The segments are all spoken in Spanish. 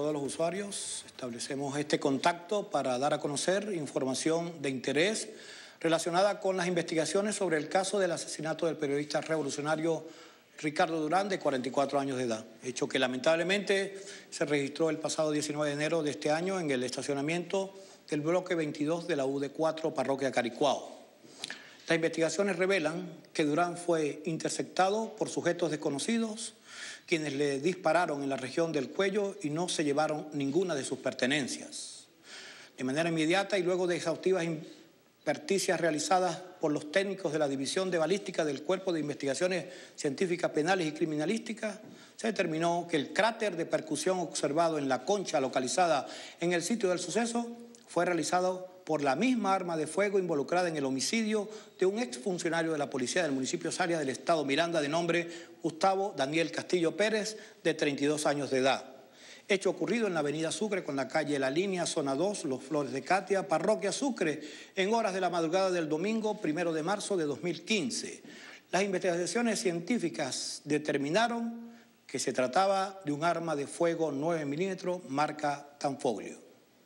todos los usuarios. Establecemos este contacto para dar a conocer información de interés relacionada con las investigaciones sobre el caso del asesinato del periodista revolucionario Ricardo Durán, de 44 años de edad. Hecho que lamentablemente se registró el pasado 19 de enero de este año en el estacionamiento del bloque 22 de la UD4, parroquia Caricuao. Las investigaciones revelan que Durán fue interceptado por sujetos desconocidos, quienes le dispararon en la región del cuello y no se llevaron ninguna de sus pertenencias. De manera inmediata y luego de exhaustivas pericias realizadas por los técnicos de la División de Balística del Cuerpo de Investigaciones Científicas Penales y Criminalísticas, se determinó que el cráter de percusión observado en la concha localizada en el sitio del suceso fue realizado por la misma arma de fuego involucrada en el homicidio de un exfuncionario de la policía del municipio Salia del estado Miranda de nombre Gustavo Daniel Castillo Pérez, de 32 años de edad. Hecho ocurrido en la avenida Sucre con la calle La Línea, zona 2, Los Flores de Catia, parroquia Sucre, en horas de la madrugada del domingo 1 de marzo de 2015. Las investigaciones científicas determinaron que se trataba de un arma de fuego 9 milímetros marca Tanfoglio.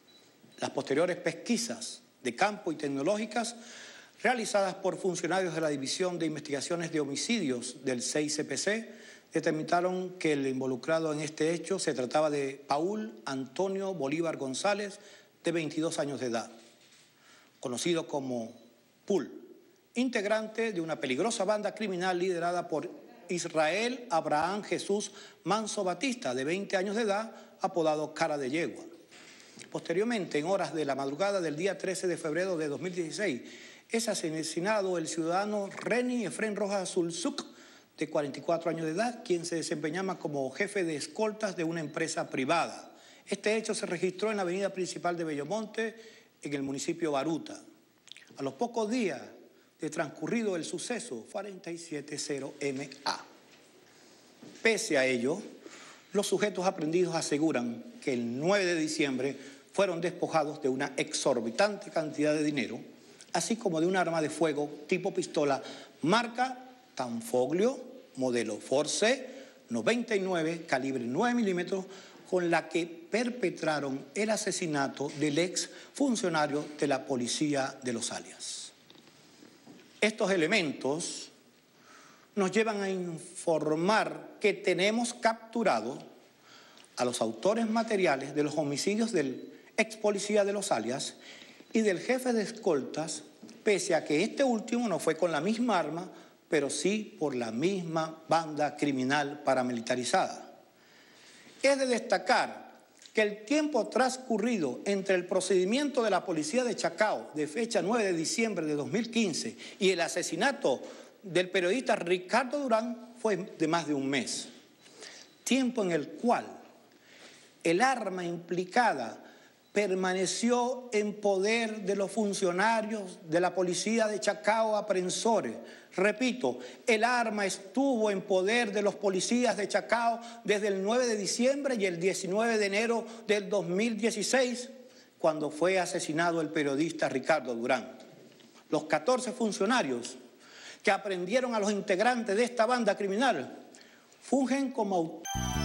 Las posteriores pesquisas de campo y tecnológicas realizadas por funcionarios de la División de Investigaciones de Homicidios del 6CPC determinaron que el involucrado en este hecho se trataba de Paul Antonio Bolívar González, de 22 años de edad, conocido como Pul, integrante de una peligrosa banda criminal liderada por Israel Abraham Jesús Manso Batista, de 20 años de edad, apodado Cara de Yegua. Posteriormente, en horas de la madrugada del día 13 de febrero de 2016, es asesinado el ciudadano Reni Efrén Rojas Zulzuc, de 44 años de edad, quien se desempeñaba como jefe de escoltas de una empresa privada. Este hecho se registró en la avenida principal de Bellomonte, en el municipio Baruta. A los pocos días de transcurrido el suceso, 470MA. Pese a ello, los sujetos aprehendidos aseguran que el 9 de diciembre fueron despojados de una exorbitante cantidad de dinero, así como de un arma de fuego tipo pistola marca Tanfoglio, modelo Force 99, calibre 9 milímetros, con la que perpetraron el asesinato del ex funcionario de la policía de Los Alias. Estos elementos nos llevan a informar que tenemos capturado a los autores materiales de los homicidios del ex policía de Los Alias y del jefe de escoltas, pese a que este último no fue con la misma arma, pero sí por la misma banda criminal paramilitarizada. Es de destacar que el tiempo transcurrido entre el procedimiento de la policía de Chacao, de fecha 9 de diciembre de 2015, y el asesinato del periodista Ricardo Durán fue de más de un mes. Tiempo en el cual el arma implicada permaneció en poder de los funcionarios de la policía de Chacao aprensores. Repito, el arma estuvo en poder de los policías de Chacao desde el 9 de diciembre y el 19 de enero del 2016, cuando fue asesinado el periodista Ricardo Durán. Los 14 funcionarios que aprendieron a los integrantes de esta banda criminal fungen como